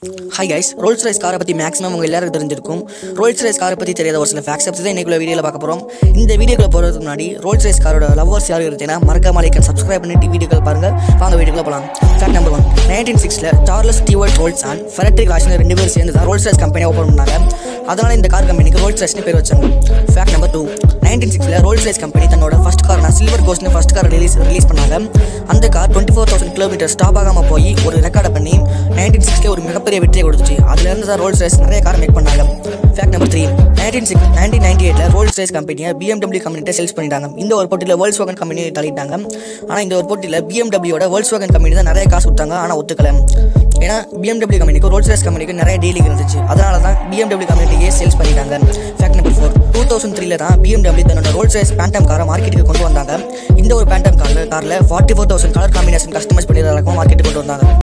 Hi guys, Rolls-Royce காரை பற்றி maximum உங்கள் எல்லாருக்கும் தெரிஞ்சிருக்கும். Rolls-Royce காரை பற்றி தெரியாத ஒரு சில ஃபேக்ட்ஸ் தான் இன்னைக்குள்ள வீடியோவில் பார்க்க போகிறோம். இந்த வீடியோக்குள்ள போகிறதுக்கு முன்னாடி Rolls-Royce காரோட லவ்வர்ஸ் யாரும் இருந்தீங்கன்னா மறக்காம லைக் அண்ட் சப்ஸ்கிரைப் பண்ணிட்டு வீடியோக்கள் பாருங்க. வாங்க வீடியோக்குள்ள போகலாம். Fact number 1, 1906 Charles Stewart Rolls and Frederick ராஷ்னர் 2 பேர் சேர்ந்து தான் Rolls-Royce கம்பெனி ஓப்பன் பண்ணாங்க. அதனால இந்த கார் கம்பெனிக்கு Rolls-Royce பேர் வச்சாங்க. ஃபேக்ட் நம்பர் 2, 1906 Rolls-Royce கம்பெனி தன்னோட ஃபர்ஸ்ட் கார்னா சில்வர் கோஸ்ட்னு ஃபர்ஸ்ட் கார் ரிலீஸ் பண்ணாங்க. அந்த கார் 24,000 கிலோமீட்டர் ஸ்டாப் ஆகாமல் போய் ஒரு ரெக்கார்டை பண்ணி 1906 ஒரு மிகப்பெரிய வெற்றியை கொடுத்துச்சு. அதுலேருந்து தான் Rolls-Royce நிறைய கார் மேக் பண்ணாங்க. ஃபேக்ட் நம்பர் 3, 1998 Rolls-Royce கம்பெனியை BMW கம்பெனிட்ட சேல்ஸ் பண்ணிட்டாங்க. இந்த ஒரு போட்டியில் Volkswagen கம்பெனியை தள்ளிட்டாங்க. ஆனால் இந்த ஒரு போட்டியில் BMWயோட Volkswagen கம்பெனி தான் நிறைய காசு கொடுத்தாங்க, ஆனால் ஒத்துக்கல. ஏன்னா BMW கம்பெனிக்கு Rolls-Royce கம்பெனிக்கு நிறைய டீலிங் இருந்துச்சு. அதனால தான் BMW கம்பெனியே சேல்ஸ் பண்ணிட்டாங்க. ஃபேக்ட் நம்பர் 4, 2003 தான் BMW தன்னோட Rolls-Royce பேண்டம் காரை மார்க்கெட்டுக்கு கொண்டு வந்தாங்க. இந்த ஒரு பேண்டம் காரில் 44,000 கலர் காம்பினேஷன் கஸ்டமைஸ் பண்ணி மார்க்கெட்டுக்கு கொண்டு வந்தாங்க.